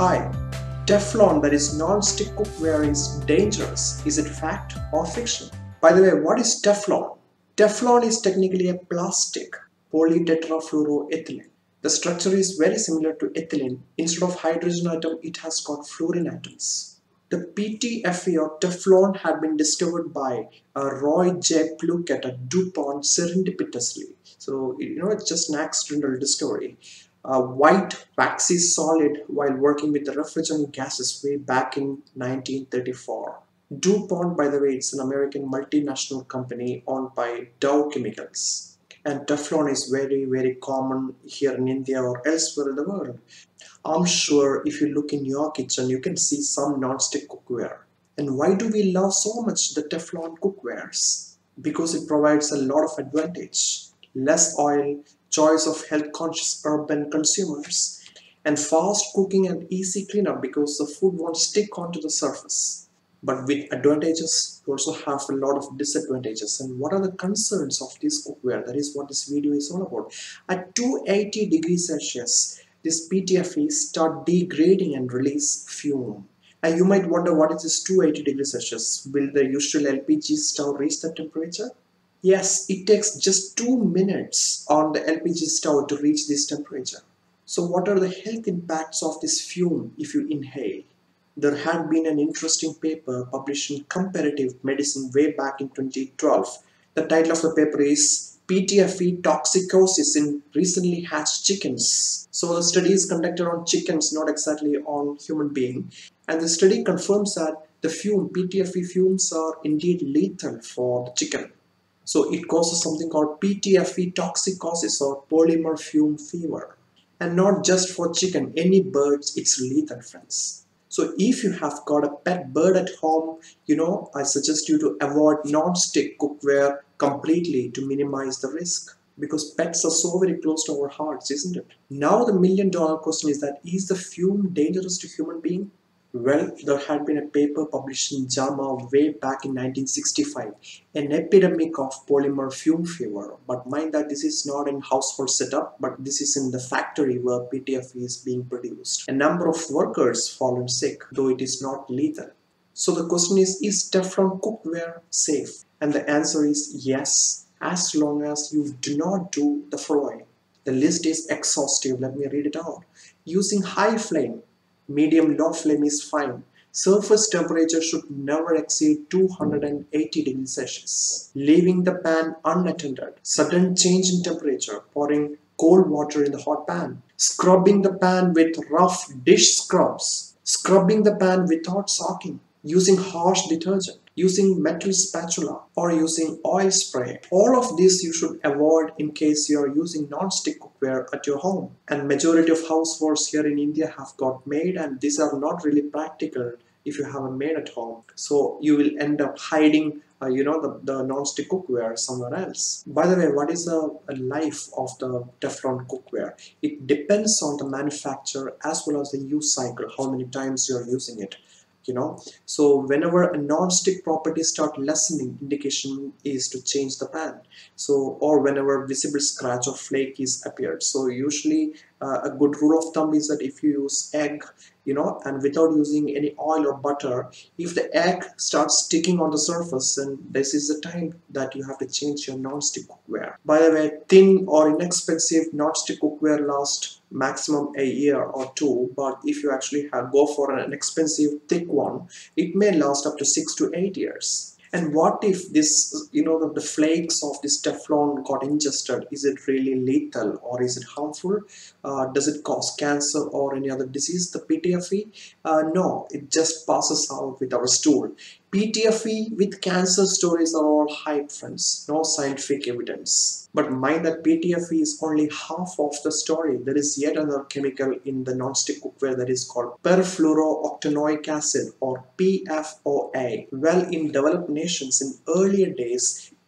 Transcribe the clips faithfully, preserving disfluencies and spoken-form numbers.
Hi, Teflon, that is non-stick cookware, is dangerous. Is it fact or fiction? By the way, what is Teflon? Teflon is technically a plastic polytetrafluoroethylene. The structure is very similar to ethylene. Instead of hydrogen atom, it has got fluorine atoms. The P T F E or Teflon had been discovered by uh, Roy J. Plunkett at DuPont serendipitously. So, you know, it's just an accidental discovery. A white waxy solid while working with the refrigerant gases way back in nineteen thirty-four. DuPont, by the way, it's an American multinational company owned by Dow Chemicals. And Teflon is very, very common here in India or elsewhere in the world. I'm sure if you look in your kitchen, you can see some non-stick cookware. And why do we love so much the Teflon cookwares? Because it provides a lot of advantage. Less oil, choice of health-conscious urban consumers, and fast cooking and easy cleanup because the food won't stick onto the surface. But with advantages, you also have a lot of disadvantages. And what are the concerns of this cookware? That is what this video is all about. At two hundred eighty degrees Celsius, this P T F E start degrading and release fume. And you might wonder, what is this two hundred eighty degrees Celsius? Will the usual L P G stove reach that temperature? Yes, it takes just two minutes on the L P G stove to reach this temperature. So what are the health impacts of this fume if you inhale? There had been an interesting paper published in Comparative Medicine way back in twenty twelve. The title of the paper is P T F E Toxicosis in Recently Hatched Chickens. So the study is conducted on chickens, not exactly on human beings. And the study confirms that the fume, P T F E fumes, are indeed lethal for the chicken. So it causes something called P T F E toxicosis or polymer fume fever. And not just for chicken, any birds, it's lethal, friends. So if you have got a pet bird at home, you know, I suggest you to avoid non-stick cookware completely to minimize the risk. Because pets are so very close to our hearts, isn't it? Now the million dollar question is that, is the fume dangerous to human being? Well, there had been a paper published in JAMA way back in nineteen sixty-five, an epidemic of polymer fume fever. But mind that this is not in household setup, but this is in the factory where P T F E is being produced. A number of workers fallen sick, though it is not lethal. So the question is, is Teflon cookware safe? And the answer is yes, as long as you do not do the following. The list is exhaustive. Let me read it out. Using high flame. Medium low flame is fine. Surface temperature should never exceed two hundred eighty degrees Celsius. Leaving the pan unattended. Sudden change in temperature. Pouring cold water in the hot pan. Scrubbing the pan with rough dish scrubs. Scrubbing the pan without soaking. Using harsh detergent. Using metal spatula or using oil spray. All of this you should avoid in case you are using non-stick cookware at your home. And majority of households here in India have got maid, and these are not really practical if you have a maid at home. So you will end up hiding uh, you know, the, the non-stick cookware somewhere else. By the way, what is the life of the Teflon cookware? It depends on the manufacturer as well as the use cycle, how many times you are using it. You know, so whenever a non-stick property start lessening, indication is to change the pan. So, or whenever visible scratch or flake is appeared. So usually uh, a good rule of thumb is that if you use egg, you know, and without using any oil or butter, if the egg starts sticking on the surface, then this is the time that you have to change your non-stick cookware. By the way, thin or inexpensive non-stick cookware lasts maximum a year or two, but if you actually have go for an expensive thick one, it may last up to six to eight years. And what if this, you know, the, the flakes of this Teflon got ingested? Is it really lethal or is it harmful? Uh, does it cause cancer or any other disease, the P T F E? Uh, no, it just passes out with our stool. P T F E with cancer stories are all hype, friends. No scientific evidence. But mind that P T F E is only half of the story. There is yet another chemical in the non-stick cookware that is called perfluorooctanoic acid or P F O A. Well, in developed nations in earlier days,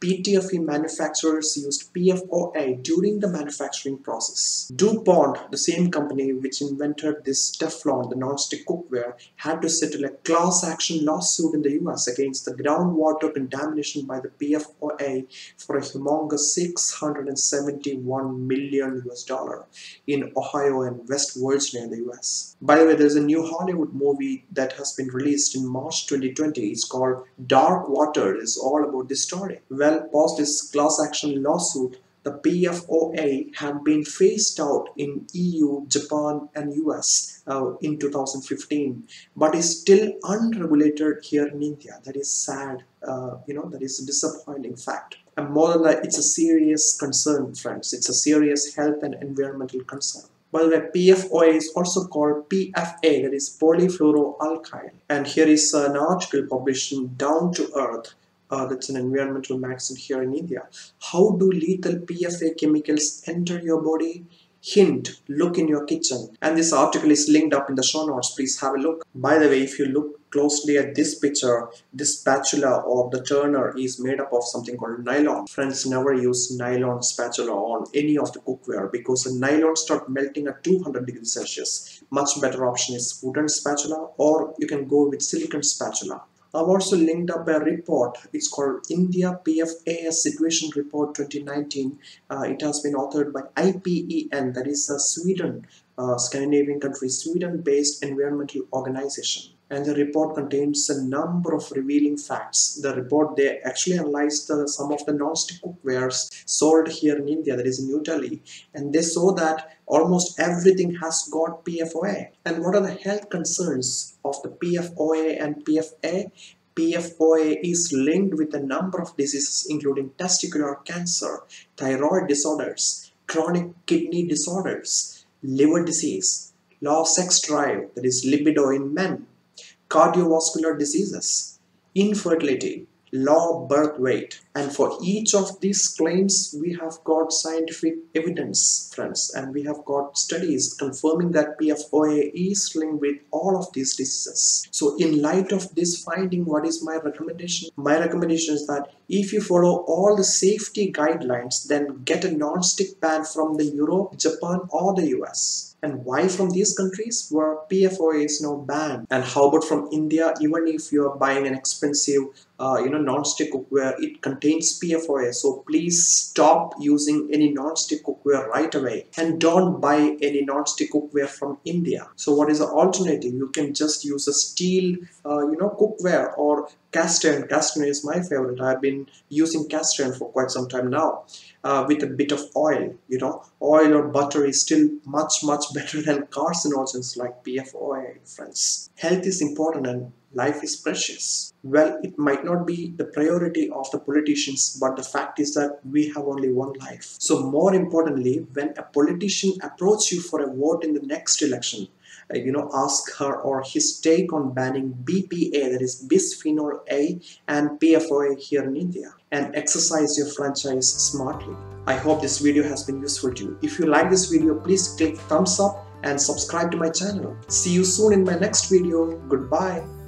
P T F E manufacturers used P F O A during the manufacturing process. DuPont, the same company which invented this Teflon, the non-stick cookware, had to settle a class action lawsuit in the U S against the groundwater contamination by the P F O A for a humongous six hundred seventy-one million U S dollar in Ohio and West Virginia in the U S. By the way, there's a new Hollywood movie that has been released in March twenty twenty. It's called Dark Water. It's all about this story. Well, post this class action lawsuit, the P F O A had been phased out in E U, Japan and U S uh, in two thousand fifteen, but is still unregulated here in India. That is sad, uh, you know, that is a disappointing fact. And more than that, it's a serious concern, friends. It's a serious health and environmental concern. By the way, P F O A is also called P F A, that is polyfluoroalkyl. And here is an article published in Down to Earth. Uh, that's an environmental magazine here in India. How do lethal P F A chemicals enter your body? Hint, look in your kitchen. And this article is linked up in the show notes. Please have a look. By the way, if you look closely at this picture, this spatula or the turner is made up of something called nylon. Friends, never use nylon spatula on any of the cookware because the nylon starts melting at two hundred degrees Celsius. Much better option is wooden spatula, or you can go with silicone spatula. I've also linked up a report. It's called India P F A S Situation Report twenty nineteen. Uh, it has been authored by I P E N, that is a Sweden, uh, Scandinavian country, Sweden-based environmental organization. And the report contains a number of revealing facts. The report, they actually analyzed the, some of the non-stick cookwares sold here in India, that is in New Delhi, and they saw that almost everything has got P F O A. And what are the health concerns of the P F O A and P F A? P F O A is linked with a number of diseases including testicular cancer, thyroid disorders, chronic kidney disorders, liver disease, low sex drive, that is libido in men, cardiovascular diseases, infertility, low birth weight. And for each of these claims, we have got scientific evidence, friends, and we have got studies confirming that P F O A is linked with all of these diseases. So in light of this finding, what is my recommendation? My recommendation is that if you follow all the safety guidelines, then get a non-stick pan from the Europe, Japan or the U S. And why from these countries where P F O A is now banned? And how about from India? Even if you are buying an expensive uh, you know, non-stick cookware, it contains P F O A. So please stop using any non-stick cookware right away. And don't buy any non-stick cookware from India. So what is the alternative? You can just use a steel uh, you know, cookware or cast iron. Cast iron is my favorite. I've been using cast iron for quite some time now. Uh, with a bit of oil, you know, oil or butter is still much, much better than carcinogens like P F O A, friends. Health is important and life is precious. Well, it might not be the priority of the politicians, but the fact is that we have only one life. So more importantly, when a politician approaches you for a vote in the next election, Uh, you know, ask her or his take on banning B P A, that is bisphenol A, and P F O A here in India, and exercise your franchise smartly. I hope this video has been useful to you. If you like this video, please click thumbs up and subscribe to my channel. See you soon in my next video. Goodbye.